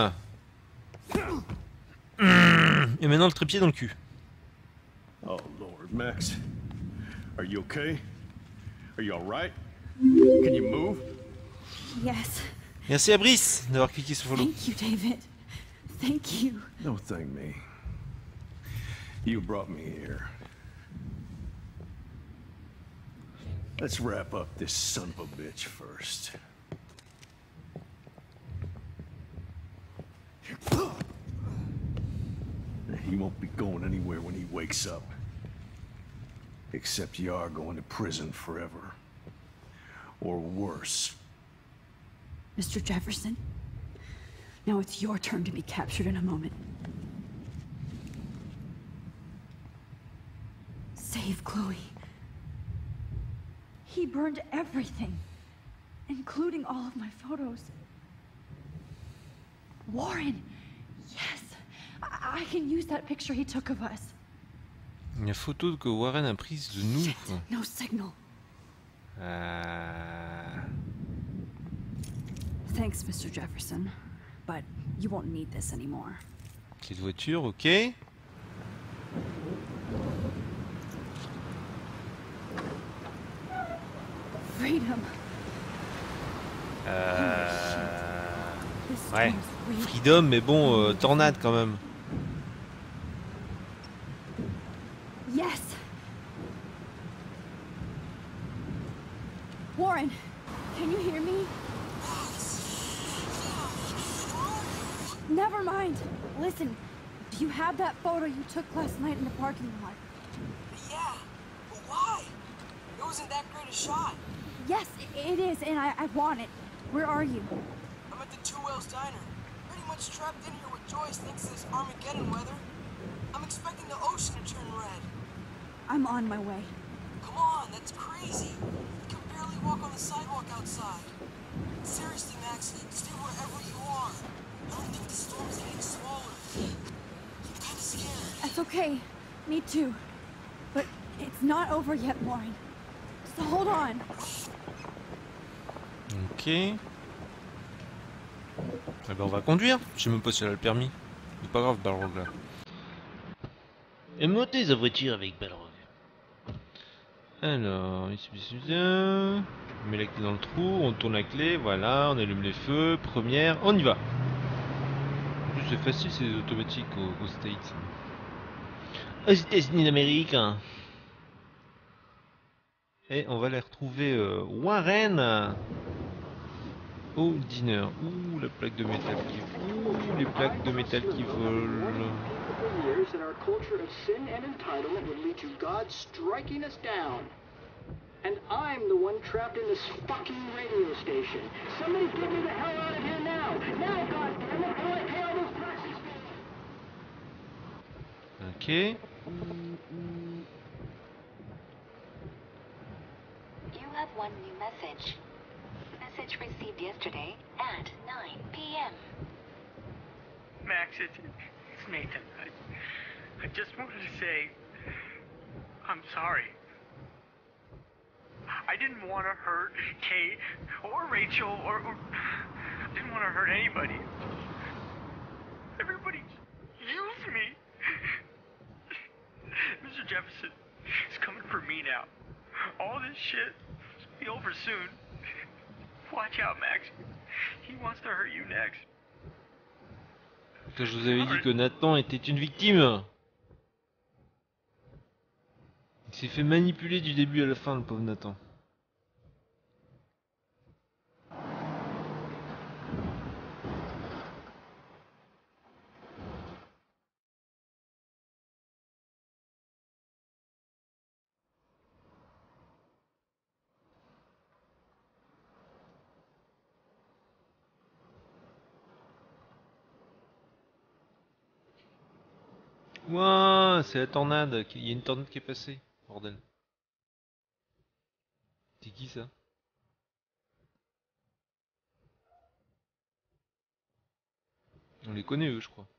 H: Et maintenant le trépied dans le cul.
D: Oh Lord, Max.
F: Are you okay? Are you all right? Can you move?
C: Yes.
H: Merci à Brice d'avoir cliqué sur follow.
C: Thank you, David. Thank you.
F: No, thank me. You brought me here. Let's wrap up this son of a bitch first. He won't be going anywhere when he wakes up. Except you are going to prison forever. Or worse.
C: Mister Jefferson, now it's your turn to be captured in a moment. Save Chloe. He burned everything, including all of my photos. Warren, yes, I, I can use that picture he took of us.
H: Une photo que Warren a prise de nous.
C: Shit, no signal.
H: Euh...
C: Thanks, Mister Jefferson, but you won't need this anymore.
H: Clé de voiture, ok.
C: Freedom.
H: Euh... Ouais, Freedom, mais bon, euh, tornade quand même.
C: Yes. Warren, can you hear me? Never mind. Listen, do you have that photo you took last night in the parking lot?
L: Yeah, but why? It wasn't that great a shot.
C: Yes, it is, and I, I want it. Where are you?
L: I'm at the Two Whales Diner. Pretty much trapped in here with Joyce thanks to this Armageddon weather. I'm expecting the ocean to turn red.
C: I'm on my way.
L: Come on, that's crazy. You can barely walk on the sidewalk outside. Seriously, Max, stay wherever you are. I don't think the storm's getting smaller. I'm kind of scared.
C: That's okay. Me too. But it's not over yet, Warren. So hold on.
H: Ok. Eh ben on va conduire. Je sais même pas si elle a le permis. C'est pas grave, Balrog là. Et montez la voiture avec Balrog. Alors, ici, ici, ici. On met la clé dans le trou, on tourne la clé, voilà, on allume les feux, première, on y va. En plus c'est facile, c'est automatique aux, aux States. Aux États-Unis d'Amérique. Et on va aller retrouver euh, Warren au dîner. Ouh, la plaque de métal qui vole. Ouh, les plaques de métal qui volent.
M: Years that our culture of sin and entitlement would lead to God striking us down. And I'm the one trapped in this fucking radio station. Somebody get me the hell out of here now! Now, goddammit, how do I pay all those taxes?
H: Ok.
N: You have one new message. Message received yesterday at nine p m
O: Max, it's, it's Nathan. I, I just wanted to say, I'm sorry. I didn't want to hurt Kate or Rachel or, or I didn't want to hurt anybody. Everybody used me. Mister Jefferson is coming for me now. All this shit will be over soon. Watch out, Max. He wants to hurt you next.
H: Que je vous avais dit que Nathan était une victime. Il s'est fait manipuler du début à la fin, le pauvre Nathan. Ouah, c'est la tornade. Il y a une tornade qui est passée. Bordel. C'est qui ça? On les connaît eux, je crois.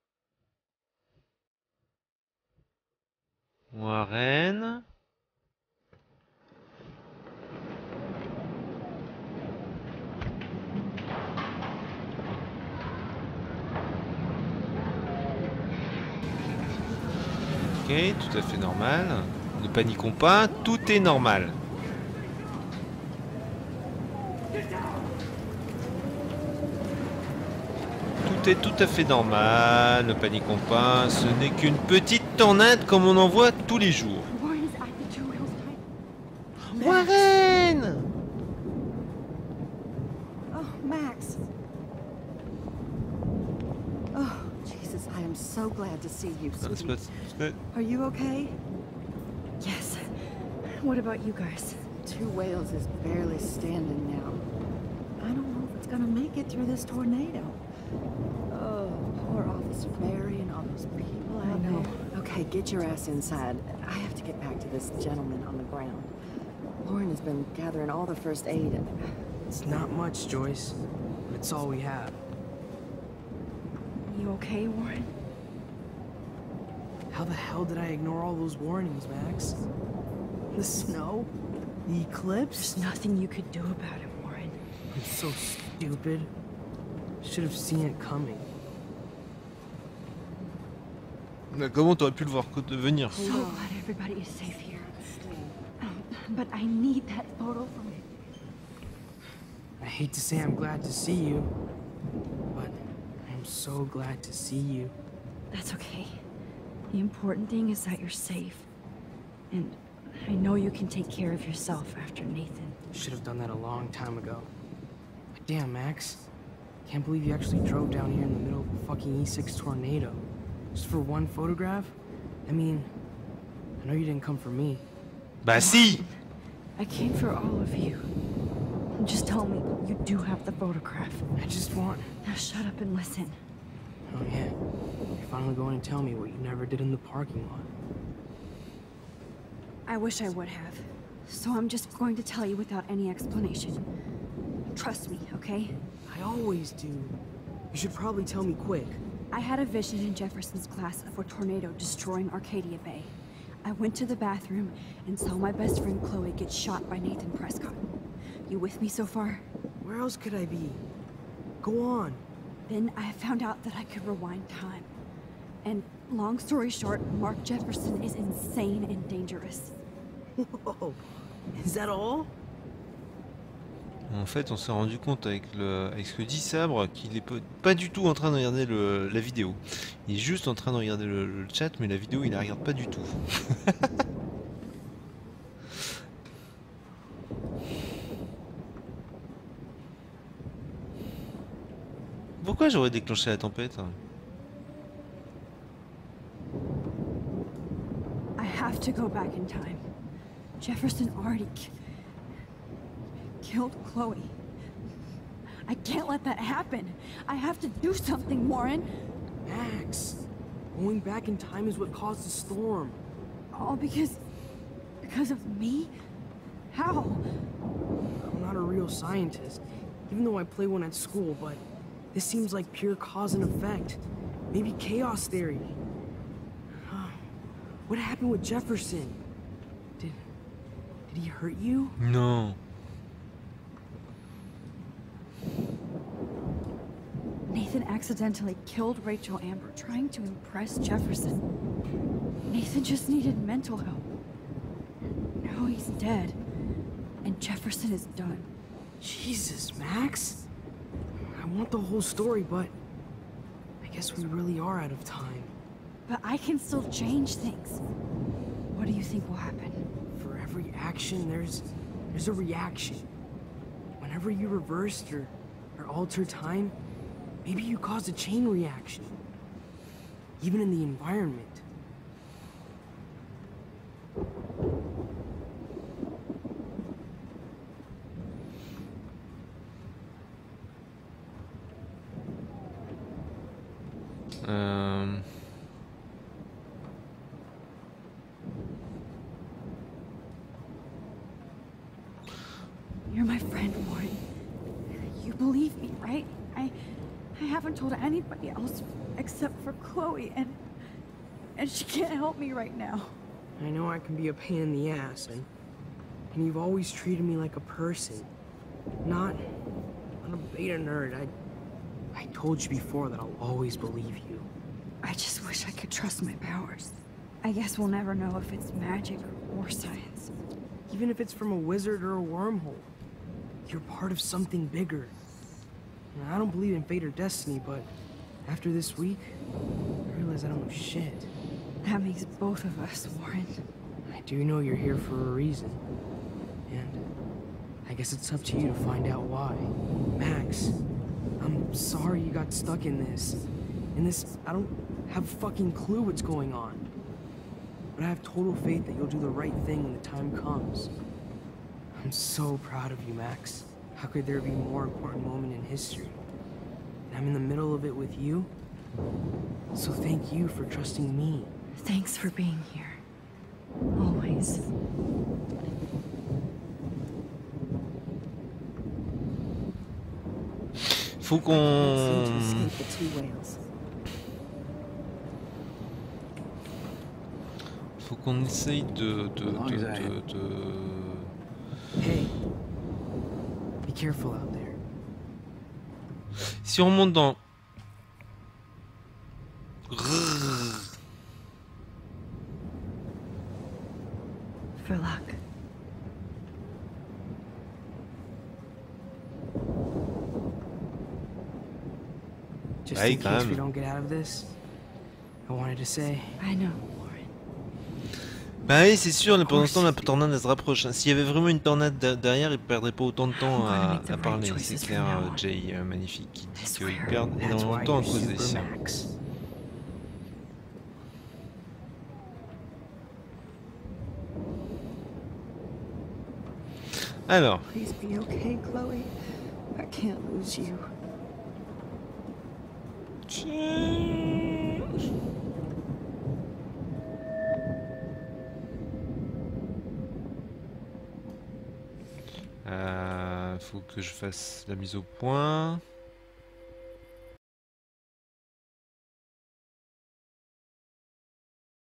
H: Warren. Ok, tout à fait normal. Ne paniquons pas, tout est normal. Tout est tout à fait normal, ne paniquons pas, ce n'est qu'une petite tornade comme on en voit tous les jours. Warren!
P: Oh, Max. Oh, Jesus, I am so glad to see you, sweetie. Are you okay?
C: Yes. What about you guys?
P: Two Whales is barely standing now. I don't know if it's gonna make it through this tornado. Oh, poor Officer Mary and all those people out there. Okay, get your ass inside. I have to get back to this gentleman on the ground. Lauren has been gathering all the first aid.
Q: It's not much, Joyce. But it's all we have.
C: You okay, Warren?
Q: How the hell did I ignore all those warnings, Max? The snow? The eclipse?
C: There's nothing you could do about it, Warren.
Q: I'm so stupid. Should have seen it coming.
H: Comment t'aurais pu le voir venir?
C: So glad everybody is safe here. Um, but I need that photo from you.
Q: I hate to say I'm glad to see you, but I'm so glad to see you.
C: That's okay. The important thing is that you're safe. And I know you can take care of yourself after Nathan.
Q: Should have done that a long time ago. But damn, Max. Can't believe you actually drove down here in the middle of a fucking E six tornado. Just for one photograph? I mean, I know you didn't come for me.
H: Bah si!
C: I came for all of you. Just tell me you do have the photograph.
Q: I just want...
C: Now shut up and listen.
Q: Oh yeah. You're finally going to tell me what you never did in the parking lot.
C: I wish I would have. So I'm just going to tell you without any explanation. Trust me, okay?
Q: I always do. You should probably tell me quick.
C: I had a vision in Jefferson's class of a tornado destroying Arcadia Bay. I went to the bathroom and saw my best friend Chloe get shot by Nathan Prescott. You with me so far?
Q: Where else could I be? Go on.
C: Then I found out that I could rewind time. And long story short, Mark Jefferson is insane and dangerous.
Q: Whoa. Is that all?
H: En fait, on s'est rendu compte avec, le, avec ce que dit Sabre qu'il est pas du tout en train de regarder le, la vidéo. Il est juste en train de regarder le, le chat, mais la vidéo, il la regarde pas du tout. Pourquoi j'aurais déclenché la tempête?
C: I have to go back in time. Jefferson already killed Chloe. I can't let that happen. I have to do something, Warren.
Q: Max, going back in time is what caused the storm.
C: All because... because of me? How?
Q: I'm not a real scientist, even though I play one at school, but this seems like pure cause and effect. Maybe chaos theory. What happened with Jefferson? Did... did he hurt you?
H: No.
C: Nathan accidentally killed Rachel Amber trying to impress Jefferson. Nathan just needed mental help. Now he's dead. And Jefferson is done.
Q: Jesus, Max. I want the whole story, but I guess we really are out of time.
C: But I can still change things. What do you think will happen?
Q: For every action, there's there's a reaction. Whenever you reversed or, or alter time, maybe you caused a chain reaction. Even in the environment.
H: Um...
C: You're my friend, Warren. You believe me, right? I I haven't told anybody else except for Chloe, and and she can't help me right now.
Q: I know I can be a pain in the ass, and and you've always treated me like a person, not not a beta nerd. I I told you before that I'll always believe you.
C: I just wish I could trust my powers. I guess we'll never know if it's magic or science.
Q: Even if it's from a wizard or a wormhole, you're part of something bigger. I don't believe in fate or destiny, but after this week, I realize I don't know shit.
C: That makes both of us, Warren.
Q: I do know you're here for a reason. And I guess it's up to you to find out why. Max, I'm sorry you got stuck in this. In this, I don't have a fucking clue what's going on. But I have total faith that you'll do the right thing when the time comes. I'm so proud of you, Max. How could there be a more important moment in history? And I'm in the middle of it with you. So thank you for trusting me.
C: Thanks for being here. Always.
H: Faut qu'on... Faut qu'on essaye de... de, de, de, de...
Q: Hey. Be careful out there.
H: Si on monte dans...
C: For luck.
Q: Just
H: Hey,
Q: in case
H: calme.
Q: we don't get out of this, I wanted to say...
C: I know.
H: Bah oui, c'est sûr, mais pendant ce temps, la tornade elle se rapproche. S'il y avait vraiment une tornade de- derrière, ils perdraient pas autant de temps à, à parler. C'est clair, euh, Jay, euh, magnifique, qui dit qu'ils perdent énormément de temps à cause des siens. Alors,
P: Please be okay, Chloe. I can't lose you.
H: euh, faut que je fasse la mise au point.